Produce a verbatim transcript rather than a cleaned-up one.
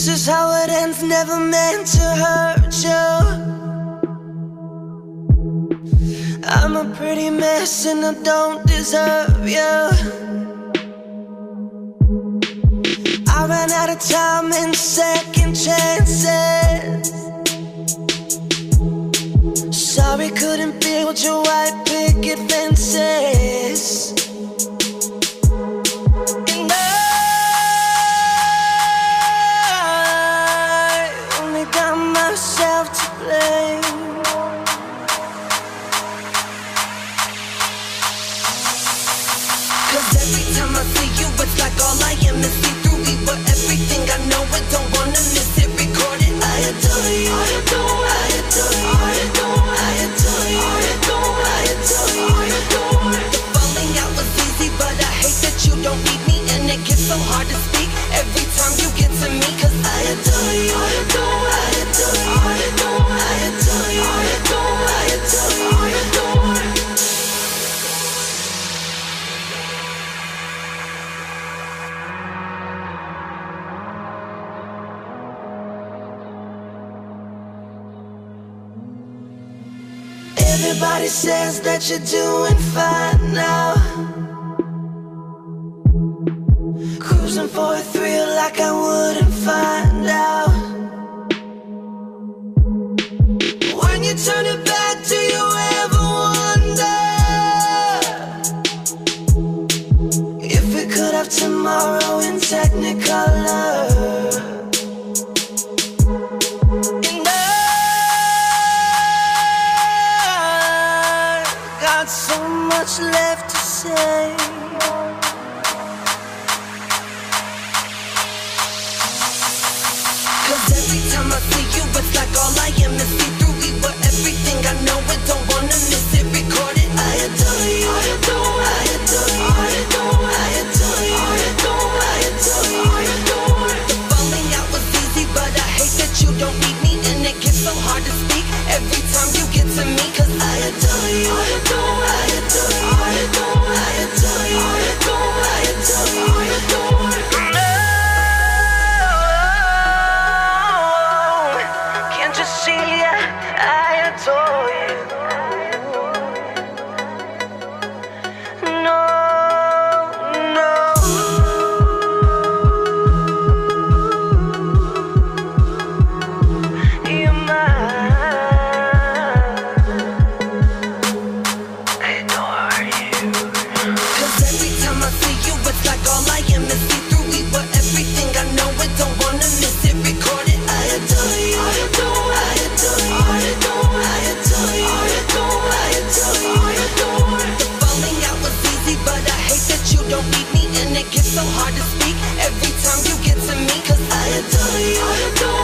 This is how it ends, never meant to hurt you. I'm a pretty mess and I don't deserve you. I ran out of time and second chances. Sorry, couldn't build your white picket fences. And I only got myself to blame. Cause every time I see you, it's like all I am is see-through. We were everything, I know it, don't wanna miss it, record it. I adore you, I adore, I adore you, I adore, I adore you, I adore, I adore you, I adore. The falling out was easy, but I hate that you don't need me, and it gets so hard to speak every time you get to me. Cause I adore you, I adore, I adore you, I adore, I adore you, I adore, I adore you, I adore. Everybody says that you're doing fine now, cruising for a thrill like I wouldn't find out. When you turn it back, do you ever wonder if we could have tomorrow in Technicolor? So much left to say. Cause every time I see you, it's like all I am is see-through. We were everything, I know it, don't wanna miss it, record it. I adore you, I adore, I adore you, I adore, I adore you, I adore, I adore you, I adore. The falling out was easy, but I hate that you don't need me, and it gets so hard to speak every time you get to me. Cause I adore you, I adore, I adore you, I adore, I adore you, I adore, I adore you, I adore. No, can't you see I adore you? No, no. You're mine. Don't need me, and it gets so hard to speak every time you get to me. Cause I adore you, I adore